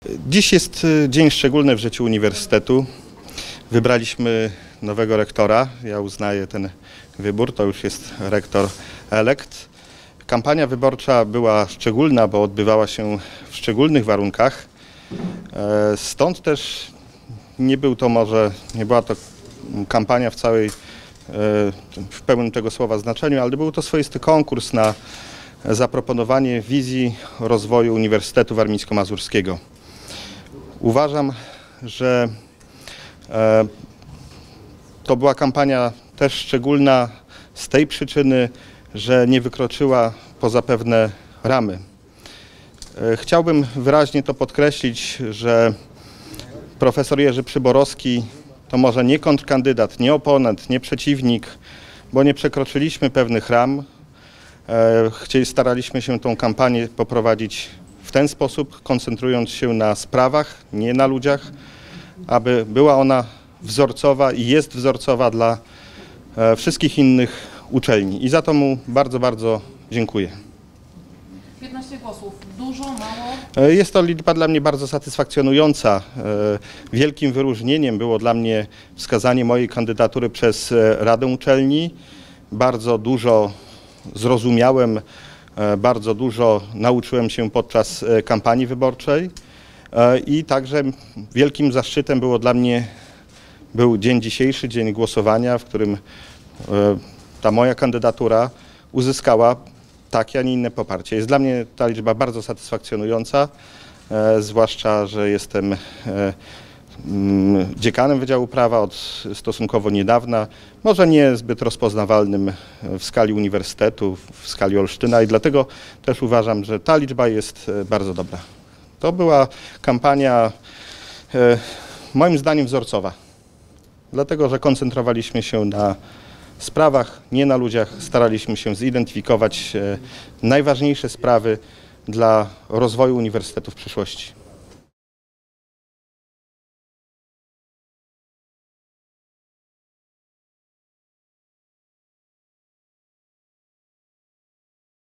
Dziś jest dzień szczególny w życiu uniwersytetu. Wybraliśmy nowego rektora. Ja uznaję ten wybór, to już jest rektor elekt. Kampania wyborcza była szczególna, bo odbywała się w szczególnych warunkach. Stąd też nie była to kampania w pełnym tego słowa znaczeniu, ale był to swoisty konkurs na zaproponowanie wizji rozwoju Uniwersytetu Warmińsko-Mazurskiego. Uważam, że to była kampania też szczególna z tej przyczyny, że nie wykroczyła poza pewne ramy. Chciałbym wyraźnie to podkreślić, że profesor Jerzy Przyborowski to może nie kontrkandydat, nie oponent, nie przeciwnik, bo nie przekroczyliśmy pewnych ram. Staraliśmy się tą kampanię poprowadzić w ten sposób, koncentrując się na sprawach, nie na ludziach, aby była ona wzorcowa i jest wzorcowa dla wszystkich innych uczelni. I za to mu bardzo, bardzo dziękuję. 15 głosów. Dużo, mało? Jest to liczba dla mnie bardzo satysfakcjonująca. Wielkim wyróżnieniem było dla mnie wskazanie mojej kandydatury przez Radę Uczelni. Bardzo dużo zrozumiałem, bardzo dużo nauczyłem się podczas kampanii wyborczej i także wielkim zaszczytem było dla mnie dzień dzisiejszy, dzień głosowania, w którym ta moja kandydatura uzyskała takie, a nie inne poparcie. Jest dla mnie ta liczba bardzo satysfakcjonująca, zwłaszcza że jestem dziekanem Wydziału Prawa od stosunkowo niedawna, może nie zbyt rozpoznawalnym w skali uniwersytetu, w skali Olsztyna i dlatego też uważam, że ta liczba jest bardzo dobra. To była kampania moim zdaniem wzorcowa, dlatego że koncentrowaliśmy się na sprawach, nie na ludziach, staraliśmy się zidentyfikować najważniejsze sprawy dla rozwoju uniwersytetu w przyszłości.